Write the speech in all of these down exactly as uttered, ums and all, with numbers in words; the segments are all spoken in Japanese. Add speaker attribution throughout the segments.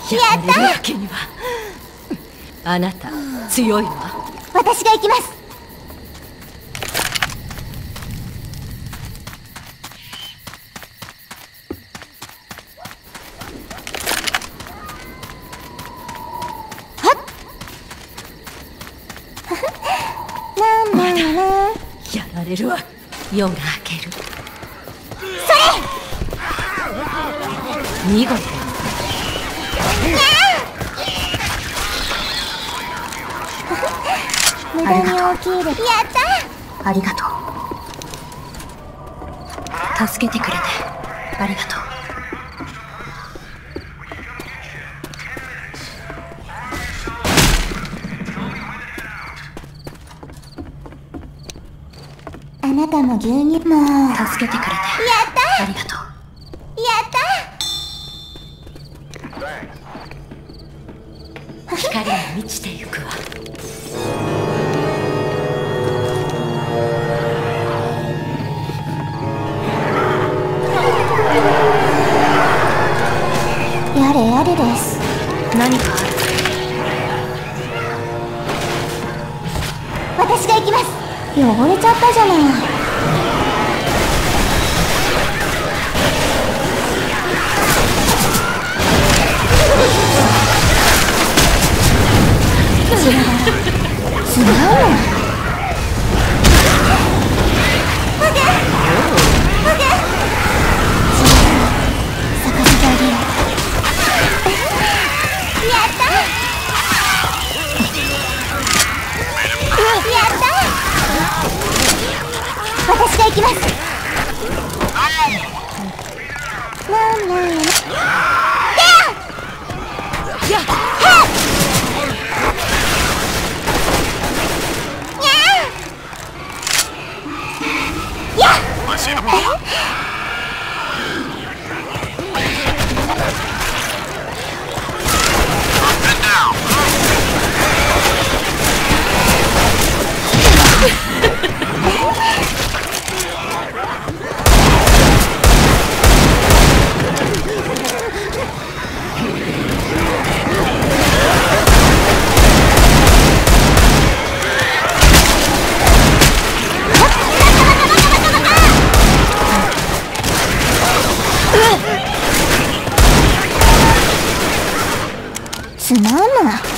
Speaker 1: やったわけには。あなた強いわ。
Speaker 2: 私が行きます。
Speaker 1: まだやられるわ。夜が明ける。そ
Speaker 2: れ
Speaker 1: 見事。
Speaker 2: 無駄に大きいです。やった。
Speaker 1: ありがとう。助けてくれてありがとう。
Speaker 2: あなたも牛乳も
Speaker 1: 助けてくれて
Speaker 2: やった
Speaker 1: ありがとう。
Speaker 2: やった
Speaker 1: 光に満ちてゆくわ。
Speaker 2: やれやれです。
Speaker 1: 何かある。
Speaker 2: 私が行きます。汚れちゃったじゃない。違う違うの。私が行きます。なんなんややっつまんない。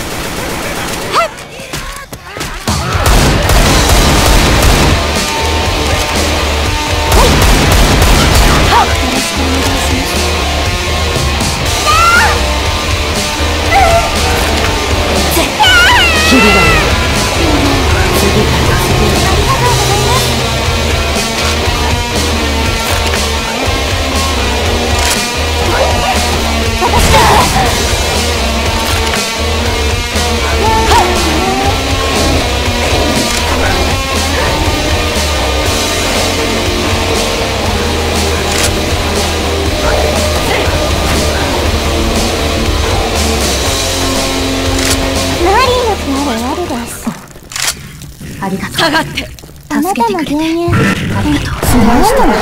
Speaker 1: ありがとう。下がって。
Speaker 2: あなたも牛乳。
Speaker 1: ありがとう。
Speaker 2: つまんない。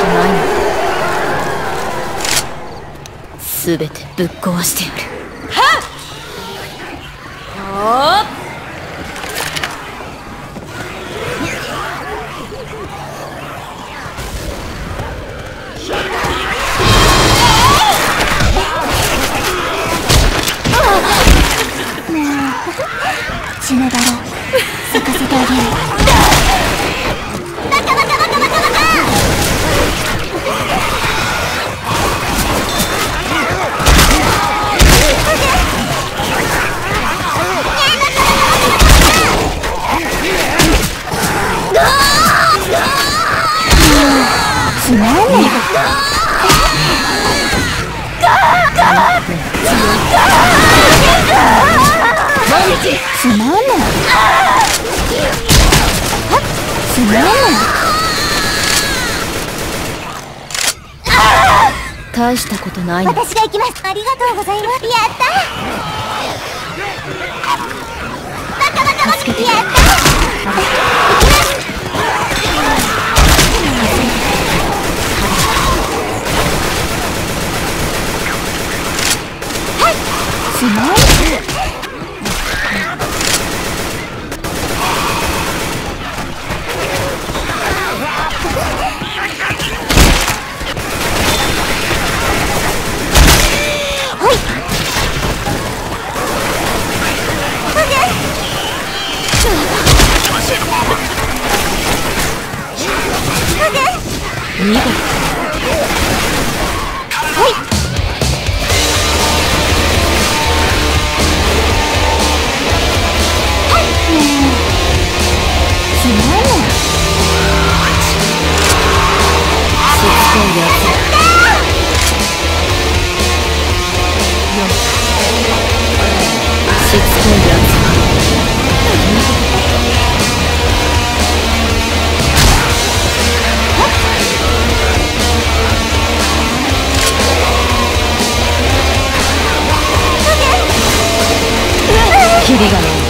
Speaker 1: すべてぶっ壊してやる。はっ。おー。
Speaker 2: 血のバラ咲かせてあげる。バカバカバカバカバカ。つまんない。つまんない。つまんない。
Speaker 1: 大したことないの。
Speaker 2: 私が行きます。ありがとうございます。やった。バカバカバカ。やった。行きます。はい。 しまう。
Speaker 1: 見事。
Speaker 2: はい。しまうの。
Speaker 1: しつこいやつ。よしつこいやつ。キリがない。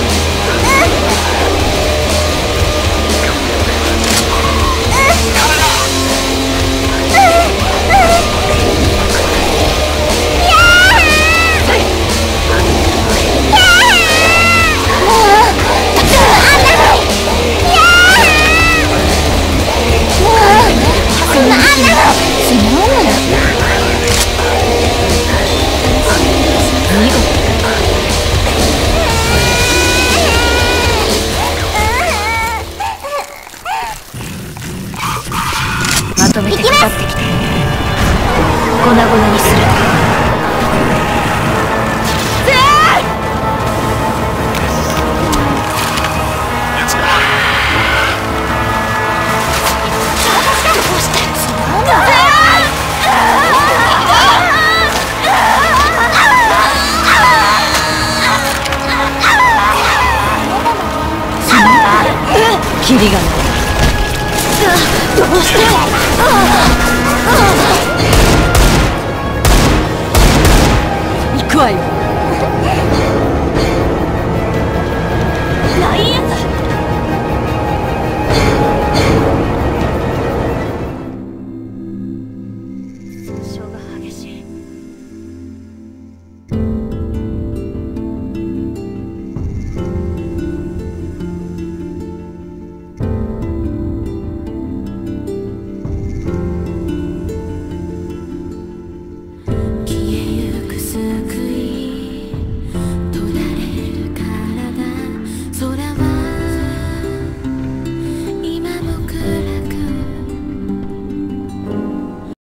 Speaker 1: まとめてかかってきた。粉々にする。キリがない。どうして行くわよ。